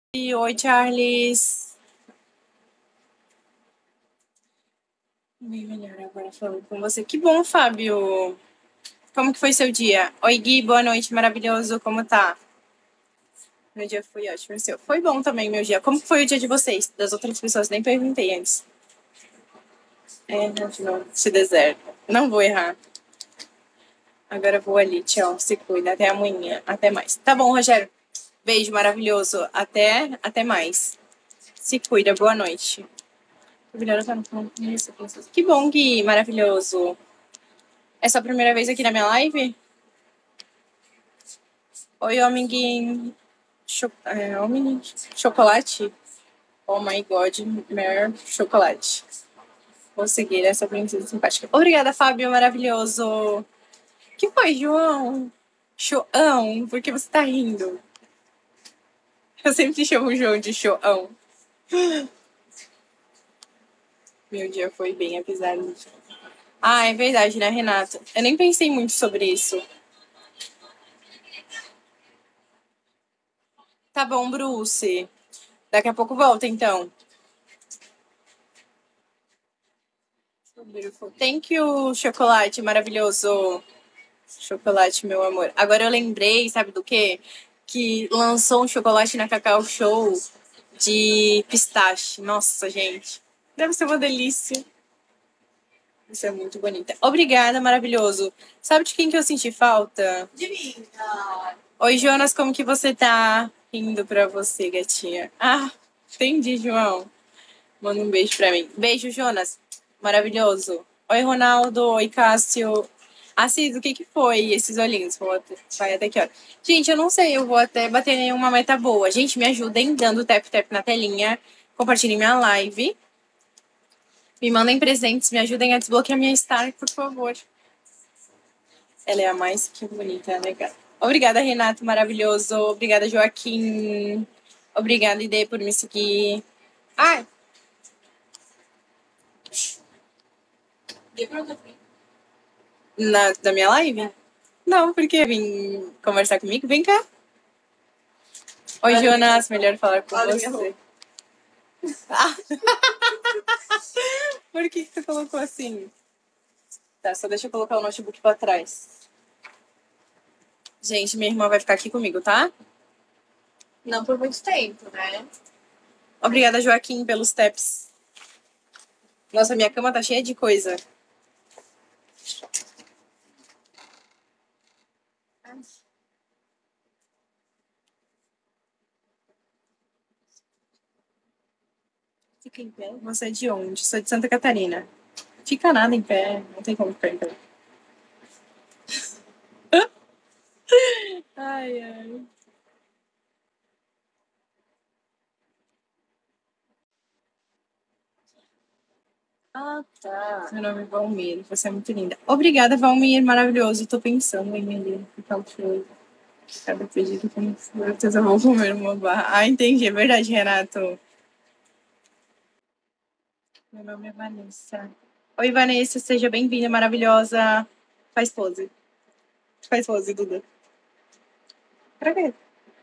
Oi, Charles. Bem melhor agora falando com você. Que bom, Fábio. Como que foi seu dia? Oi, Gui, boa noite, maravilhoso. Como tá? Meu dia foi ótimo. O seu? Foi bom também, meu dia. Como que foi o dia de vocês? Das outras pessoas, nem perguntei antes. Não, se deserto. Não vou errar. Agora eu vou ali. Tchau, se cuida. Até amanhã. Até mais. Tá bom, Rogério. Beijo maravilhoso. Até mais. Se cuida. Boa noite. Que bom, Gui. Maravilhoso. É sua primeira vez aqui na minha live? Oi, homem homem chocolate. Oh my God, mer chocolate. Vou seguir essa princesa simpática. Obrigada, Fábio, maravilhoso. Que foi, João? João, por que você tá rindo? Eu sempre chamo o João de João. Meu dia foi bem, apesar de... Ah, é verdade, né, Renato? Eu nem pensei muito sobre isso. Tá bom, Bruce. Daqui a pouco volta, então. Thank you, chocolate maravilhoso. Chocolate, meu amor. Agora eu lembrei, sabe do quê? Que lançou um chocolate na Cacau Show de pistache. Nossa, gente. Deve ser uma delícia. Isso é muito bonita. Obrigada, maravilhoso. Sabe de quem que eu senti falta? De mim. Oi, Jonas, como que você tá? Rindo pra você, gatinha. Ah, entendi, João. Manda um beijo pra mim. Beijo, Jonas. Maravilhoso. Oi, Ronaldo. Oi, Cássio. Assis, o que que foi esses olhinhos? Vai até que hora? Gente, eu não sei. Eu vou até bater em uma meta boa. Gente, me ajudem dando tap-tap na telinha. Compartilhem minha live. Me mandem presentes. Me ajudem a desbloquear minha Star, por favor. Ela é a mais que bonita, né, cara? Obrigada, Renato. Maravilhoso. Obrigada, Joaquim. Obrigada, Ide, por me seguir. Ai! Da minha live? Não, porque vim conversar comigo. Vem cá. Oi, Jonas. Melhor falar com você. Ah. Por que tu colocou assim? Tá, só deixa eu colocar o notebook pra trás. Gente, minha irmã vai ficar aqui comigo, tá? Não por muito tempo, né? Obrigada, Joaquim, pelos taps. Nossa, minha cama tá cheia de coisa. Fica em pé. Você é de onde? Sou de Santa Catarina. Fica nada em pé. Não tem como ficar em pé. Ai, ai. Ah, tá. Meu nome é Valmir. Você é muito linda. Obrigada, Valmir. Maravilhoso. Tô pensando em ele. Ficar o show. Cada pedido com certeza eu vou comer uma barra. Ah, entendi. É verdade, Renato. Meu nome é Vanessa. Oi, Vanessa. Seja bem-vinda, maravilhosa. Faz pose. Faz pose, Duda. Pra quê?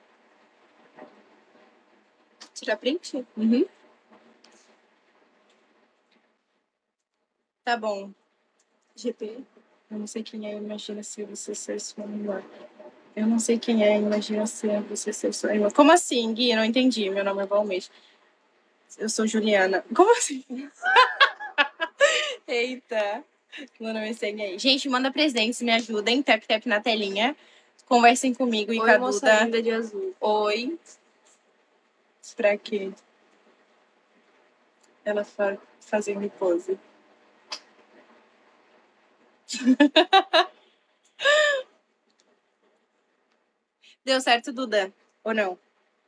Tirar print? Uhum. Tá bom. GP. Eu não sei quem é. Imagina se você ser sua irmã. Eu não sei quem é. Imagina se você ser sua irmã. Como assim, Gui? Eu não entendi. Meu nome é Valmir. Eu sou Juliana. Como assim? Eita. Meu nome é Senha aí. Gente, manda presentes, me ajudem. Tap, tap na telinha. Conversem comigo e com a moça Duda. linda de azul. Oi. Pra quê? Ela fazendo pose. Deu certo, Duda? Ou não?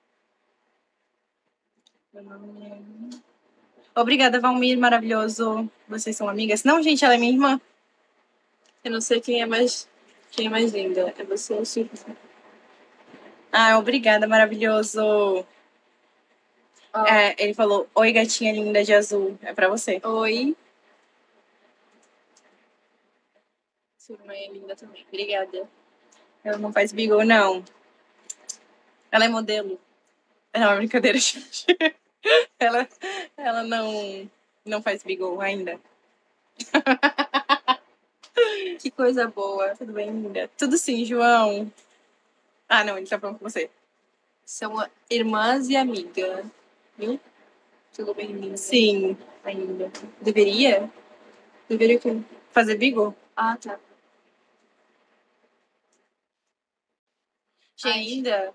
Meu nome é... Obrigada, Valmir. Maravilhoso. Vocês são amigas? Não, gente, ela é minha irmã. Eu não sei quem é mais linda. É você ou Chico? Ah, obrigada, maravilhoso. Oh. É, ele falou, oi, gatinha linda de azul. É pra você. Oi. Sua irmã é linda também. Obrigada. Ela não faz Beagle, não. Ela é modelo. Não, é brincadeira, gente. Ela não faz Beagle ainda. Que coisa boa. Tudo bem, linda? Tudo sim, João. Ah, não, ele tá falando com você. São irmãs e amigas. Viu? Tudo bem, linda. Sim, ainda. Deveria? Deveria o quê? Fazer Beagle? Ah, tá. Gente, Ainda?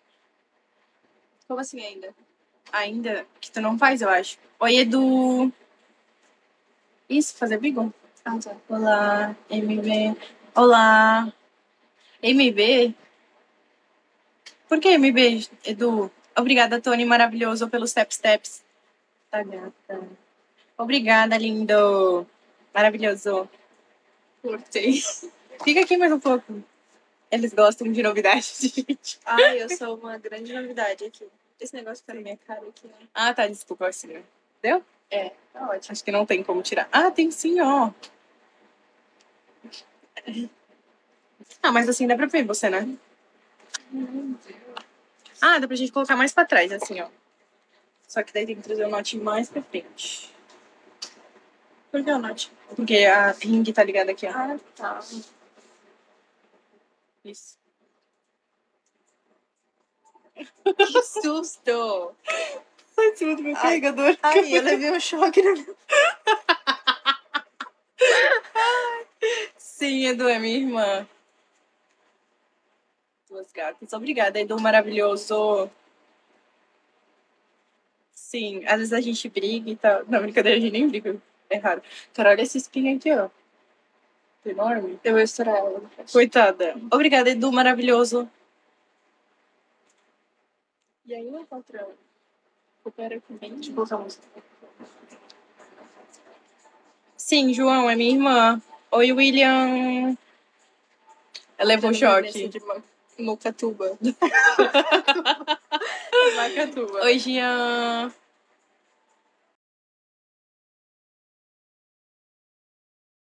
Como assim ainda? ainda que tu não faz, eu acho. Oi, Edu. Isso, fazer Beagle? Ah, tá. Olá, MB. Olá. MB? Por que MB, Edu? Obrigada, Tony, maravilhoso, pelos steps. Tá gata. Obrigada, lindo. Maravilhoso. Curtei. Fica aqui mais um pouco. Eles gostam de novidade, gente. Ai, eu sou uma grande novidade aqui. Esse negócio tá na minha cara aqui, né? Ah, tá, desculpa, assim. Deu? É, tá ótimo. Acho que não tem como tirar. Ah, tem sim, ó. Ah, mas assim dá pra ver você, né? Ah, dá pra gente colocar mais pra trás, assim, ó. Só que daí tem que trazer o note mais pra frente. Por que o note? Porque a ring tá ligada aqui, ó. Ah, tá. Isso. Que susto! Sai em cima do meu carregador. Ai, eu levei um choque no meu... Sim, Edu, é minha irmã. Duas gatas. Obrigada, Edu, maravilhoso. Sim, às vezes a gente briga e tal. Não, brincadeira, a gente nem briga. É raro. Cara, olha esse espinho aqui, ó. Enorme. Eu vou estourar ela. Coitada. Obrigada, Edu, maravilhoso. E aí, uma outra... Coopera com bem. Deixa eu colocar a música. Sim, João, é minha irmã. Oi, William. Ela levou um choque. De Mocatuba. Oi, Jean.